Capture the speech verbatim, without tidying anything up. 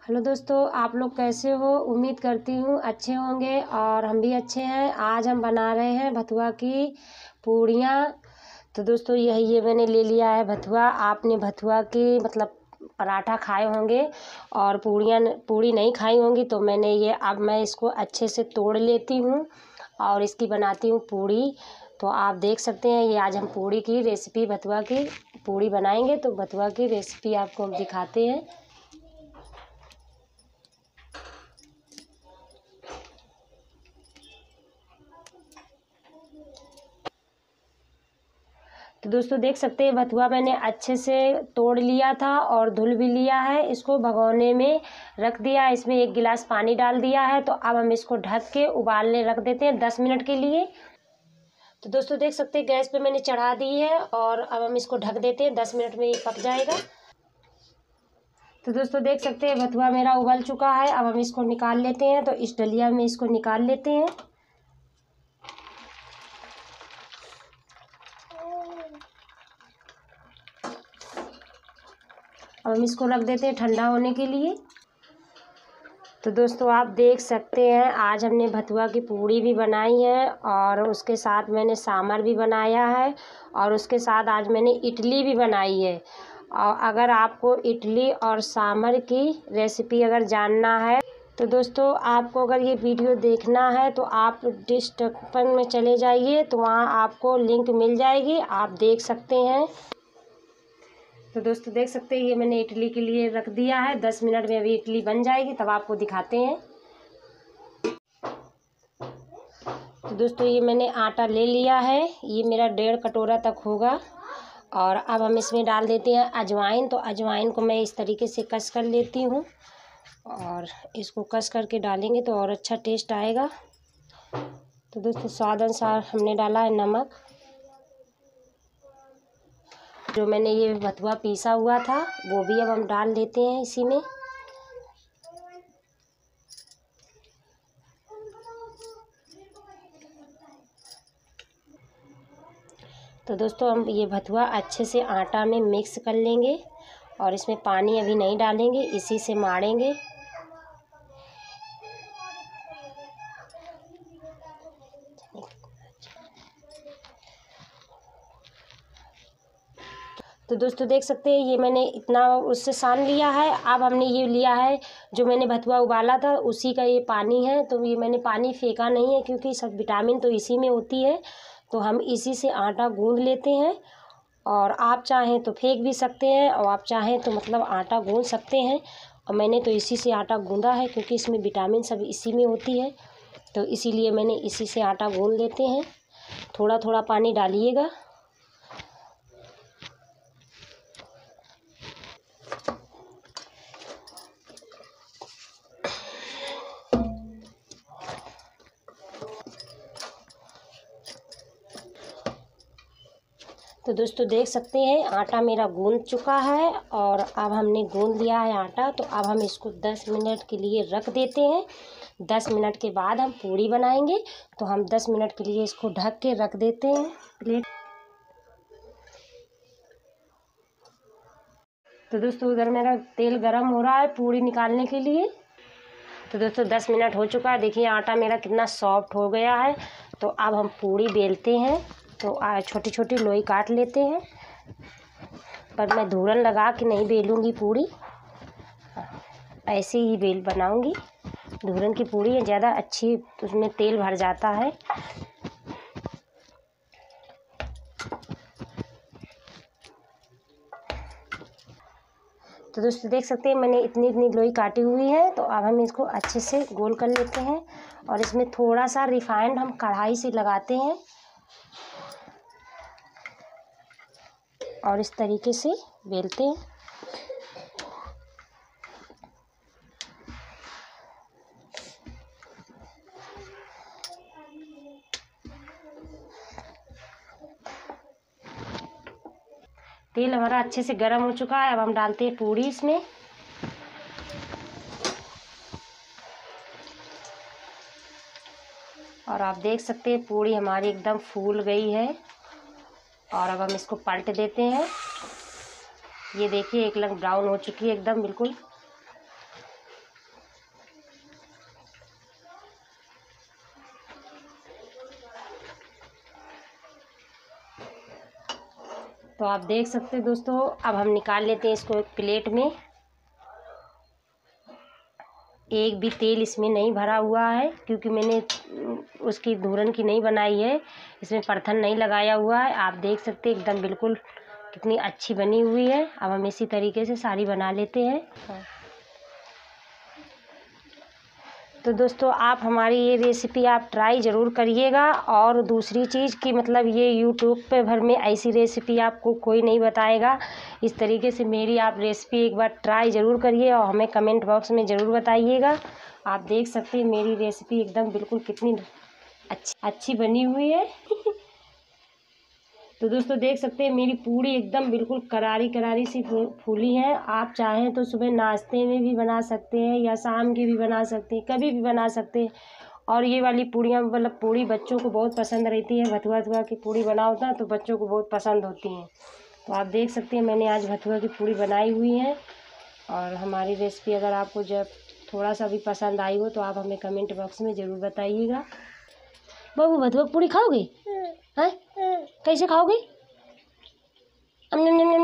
Hello दोस्तों, आप लोग कैसे हो। उम्मीद करती हूँ अच्छे होंगे और हम भी अच्छे हैं। आज हम बना रहे हैं भथुआ की पूड़ियाँ। तो दोस्तों यही ये मैंने ले लिया है भथुआ। आपने भथुआ की मतलब पराठा खाए होंगे और पूड़ियाँ पूड़ी नहीं खाई होंगी, तो मैंने ये अब मैं इसको अच्छे से तोड़ लेती हूँ और इसकी बनाती हूँ पूड़ी। तो आप देख सकते हैं, ये आज हम पूड़ी की रेसिपी भथुआ की पूड़ी बनाएंगे। तो भथुआ की रेसिपी आपको हम दिखाते हैं। तो दोस्तों देख सकते हैं, भथुआ मैंने अच्छे से तोड़ लिया था और धुल भी लिया है। इसको भगोने में रख दिया, इसमें एक गिलास पानी डाल दिया है। तो अब हम इसको ढक के उबालने रख देते हैं दस मिनट के लिए। तो दोस्तों देख सकते हैं, गैस पे मैंने चढ़ा दी है और अब हम इसको ढक देते हैं, दस मिनट में ये पक जाएगा। तो दोस्तों देख सकते हैं, भथुआ मेरा उबल चुका है। अब हम इसको निकाल लेते हैं। तो इस डलिया में इसको निकाल लेते हैं। अब हम इसको रख देते हैं ठंडा होने के लिए। तो दोस्तों आप देख सकते हैं, आज हमने भथुआ की पूड़ी भी बनाई है और उसके साथ मैंने सांभर भी बनाया है और उसके साथ आज मैंने इडली भी बनाई है। और अगर आपको इडली और सांभर की रेसिपी अगर जानना है तो दोस्तों आपको अगर ये वीडियो देखना है तो आप डिस्क्रिप्शन में चले जाइए, तो वहाँ आपको लिंक मिल जाएगी, आप देख सकते हैं। तो दोस्तों देख सकते हैं, ये मैंने इडली के लिए रख दिया है। दस मिनट में अभी इडली बन जाएगी, तब आपको दिखाते हैं। तो दोस्तों ये मैंने आटा ले लिया है, ये मेरा डेढ़ कटोरा तक होगा। और अब हम इसमें डाल देते हैं अजवाइन। तो अजवाइन को मैं इस तरीके से कस कर लेती हूँ और इसको कस करके डालेंगे तो और अच्छा टेस्ट आएगा। तो दोस्तों स्वाद अनुसार हमने डाला है नमक। जो मैंने ये भथुआ पीसा हुआ था वो भी अब हम डाल देते हैं इसी में। तो दोस्तों हम ये भथुआ अच्छे से आटा में मिक्स कर लेंगे और इसमें पानी अभी नहीं डालेंगे, इसी से माड़ेंगे। तो दोस्तों देख सकते हैं, ये मैंने इतना उससे सान लिया है। अब हमने ये लिया है जो मैंने भथुआ उबाला था उसी का ये पानी है। तो ये मैंने पानी फेंका नहीं है क्योंकि सब विटामिन तो इसी में होती है। तो हम इसी से आटा गूंद लेते हैं और आप चाहें तो फेंक भी सकते हैं और आप चाहें तो मतलब आटा गूंद सकते हैं। और मैंने तो इसी से आटा गूंदा है क्योंकि इसमें विटामिन सब इसी में होती है, तो इसीलिए मैंने इसी से आटा गूंद लेते हैं। थोड़ा थोड़ा पानी डालिएगा। तो दोस्तों देख सकते हैं, आटा मेरा गूंद चुका है और अब हमने गूंद लिया है आटा। तो अब हम इसको दस मिनट के लिए रख देते हैं। दस मिनट के बाद हम पूड़ी बनाएंगे। तो हम दस मिनट के लिए इसको ढक के रख देते हैं प्लेट। तो दोस्तों उधर मेरा तेल गरम हो रहा है पूड़ी निकालने के लिए। तो दोस्तों दस मिनट हो चुका है, देखिए आटा मेरा कितना सॉफ्ट हो गया है। तो अब हम पूड़ी बेलते हैं। तो छोटी छोटी लोई काट लेते हैं, पर मैं धूरन लगा के नहीं बेलूँगी पूड़ी, ऐसे ही बेल बनाऊँगी। धूरन की पूड़ी है ज़्यादा अच्छी, उसमें तेल भर जाता है। तो दोस्तों देख सकते हैं, मैंने इतनी इतनी लोई काटी हुई है। तो अब हम इसको अच्छे से गोल कर लेते हैं और इसमें थोड़ा सा रिफाइंड हम कढ़ाई से लगाते हैं और इस तरीके से बेलते हैं। तेल हमारा अच्छे से गर्म हो चुका है। अब हम डालते हैं पूड़ी इसमें। और आप देख सकते हैं पूड़ी हमारी एकदम फूल गई है। और अब हम इसको पलट देते हैं। ये देखिए एक लग ब्राउन हो चुकी है एकदम बिल्कुल। तो आप देख सकते हैं दोस्तों, अब हम निकाल लेते हैं इसको एक प्लेट में। एक भी तेल इसमें नहीं भरा हुआ है, क्योंकि मैंने उसकी धूरन की नहीं बनाई है, इसमें परथन नहीं लगाया हुआ है। आप देख सकते हैं एकदम बिल्कुल कितनी अच्छी बनी हुई है। अब हम इसी तरीके से सारी बना लेते हैं। तो दोस्तों आप हमारी ये रेसिपी आप ट्राई ज़रूर करिएगा। और दूसरी चीज़ कि मतलब ये यूट्यूब पे भर में ऐसी रेसिपी आपको कोई नहीं बताएगा। इस तरीके से मेरी आप रेसिपी एक बार ट्राई ज़रूर करिए और हमें कमेंट बॉक्स में ज़रूर बताइएगा। आप देख सकते हैं मेरी रेसिपी एकदम बिल्कुल कितनी अच्छी अच्छी बनी हुई है। तो दोस्तों देख सकते हैं मेरी पूड़ी एकदम बिल्कुल करारी करारी सी फूली है। आप चाहें तो सुबह नाश्ते में भी बना सकते हैं या शाम की भी बना सकते हैं, कभी भी बना सकते हैं। और ये वाली पूड़ियाँ मतलब पूड़ी बच्चों को बहुत पसंद रहती है। भथुआ भथुआ की पूड़ी बनाओ ना तो बच्चों को बहुत पसंद होती हैं। तो आप देख सकते हैं मैंने आज भथुआ की पूड़ी बनाई हुई है। और हमारी रेसिपी अगर आपको जब थोड़ा सा भी पसंद आई हो तो आप हमें कमेंट बॉक्स में ज़रूर बताइएगा। बाबू भथुआ पूड़ी खाओगे? हैं कैसे खाओगे?